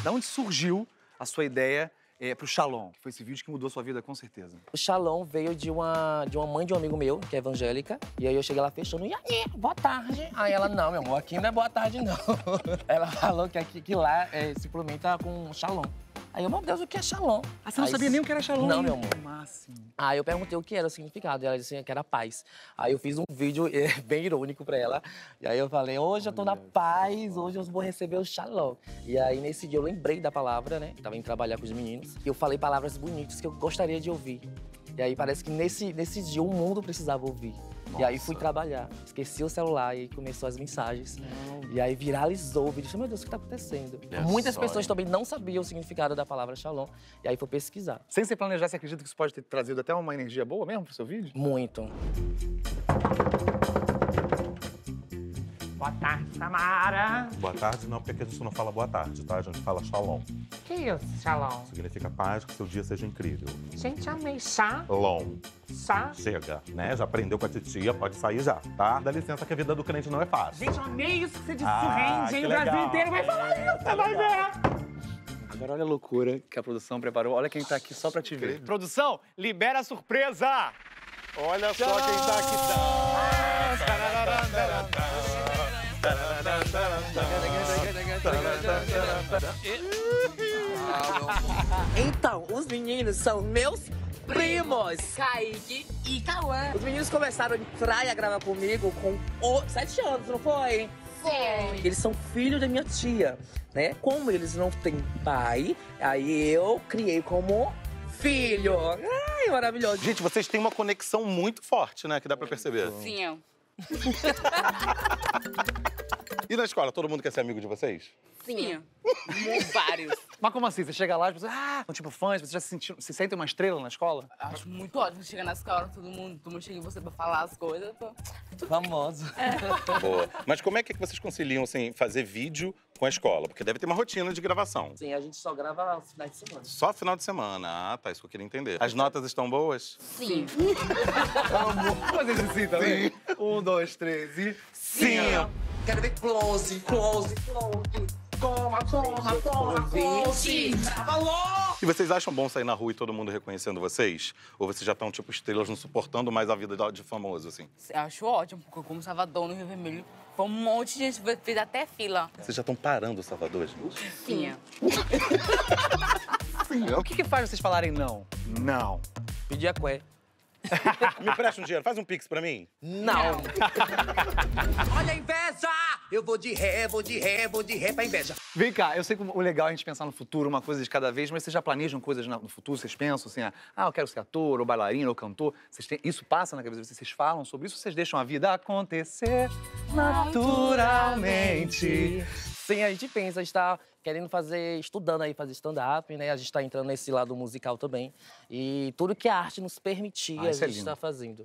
Da onde surgiu a sua ideia pro Shalom? Que foi esse vídeo que mudou a sua vida, com certeza. O Shalom veio de uma mãe de um amigo meu, que é evangélica. E aí eu cheguei lá fechando, e aí, boa tarde. Aí ela, não, meu amor, aqui não é boa tarde, não. Ela falou que lá se implementa com Shalom. Aí eu, meu Deus, o que é Shalom? Ah, você não sabia nem o que era Shalom? Não, meu amor. Máximo. Aí eu perguntei o que era o significado, e ela disse que era paz. Aí eu fiz um vídeo bem irônico pra ela. E aí eu falei, hoje eu tô na paz, hoje eu vou receber o Shalom. E aí nesse dia eu lembrei da palavra, né? Tava indo trabalhar com os meninos. E eu falei palavras bonitas que eu gostaria de ouvir. E aí parece que nesse dia o mundo precisava ouvir. Nossa. E aí fui trabalhar, esqueci o celular e aí começou as mensagens. E aí viralizou o vídeo, meu Deus, o que tá acontecendo? Muitas pessoas também não sabiam o significado da palavra Shalom. E aí fui pesquisar. Sem se planejar, você acredita que isso pode ter trazido até uma energia boa mesmo pro seu vídeo? Muito. Boa tarde, Samara. Boa tarde não, porque aqui a gente não fala boa tarde, tá? A gente fala shalom. Que isso, Shalom? Significa paz, que seu dia seja incrível. Gente, amei. Chá? Long. Chá? Chega, né? Já aprendeu com a titia, pode sair já, tá? Dá licença que a vida do crente não é fácil. Gente, eu amei isso que você disse. Ah, Isso rende, hein? que O Brasil legal. inteiro vai falar isso, você vai ver. Agora olha a loucura que a produção preparou. Olha quem tá aqui só pra te ver. Produção, libera a surpresa! Olha só quem tá aqui. Então, os meninos são meus primos, Kaique e Cauã. Os meninos começaram a entrar e a gravar comigo com 7 anos, não foi? Sim. Eles são filhos da minha tia, né? Como eles não têm pai, aí eu criei como filho. Ai, maravilhoso. Gente, vocês têm uma conexão muito forte, né? Que dá pra perceber. Sim. E na escola, todo mundo quer ser amigo de vocês? Sim. Vários. Mas como assim? Você chega lá e você, são tipo fãs, você já se sente uma estrela na escola? Acho muito ótimo chegar na escola, todo mundo chega em você pra falar as coisas. Famoso. Boa. Mas como é que vocês conciliam, assim, fazer vídeo com a escola? Porque deve ter uma rotina de gravação. Sim, a gente só grava aos finais de semana. Só final de semana. Ah, tá. Isso que eu queria entender. As notas estão boas? Sim. Vamos fazer isso assim também? 1, 2, 3 e... Sim! Quero ver close, close, close. Toma, toma, toma, close. Falou! E vocês acham bom sair na rua e todo mundo reconhecendo vocês? Ou vocês já estão, tipo, estrelas, não suportando mais a vida de famoso, assim? Eu acho ótimo, porque como Salvador, no Rio Vermelho, foi um monte de gente, fez até fila. Vocês já estão parando o Salvador, gente? Sim. O que faz vocês falarem não? Não. Pedir a cué. Me presta um dinheiro, faz um pix pra mim. Não. Olha a inveja! Eu vou de ré, vou de ré, vou de ré pra inveja. Vem cá, eu sei que o legal é a gente pensar no futuro, uma coisa de cada vez, mas vocês já planejam coisas no futuro? Vocês pensam assim, eu quero ser ator, ou bailarino, ou cantor? Isso passa na cabeça de vocês? Vocês falam sobre isso ou vocês deixam a vida acontecer naturalmente? Sim, a gente pensa, a gente tá querendo estudando aí, fazer stand-up, né? A gente tá entrando nesse lado musical também. E tudo que a arte nos permitir, a isso é gente lindo. tá fazendo.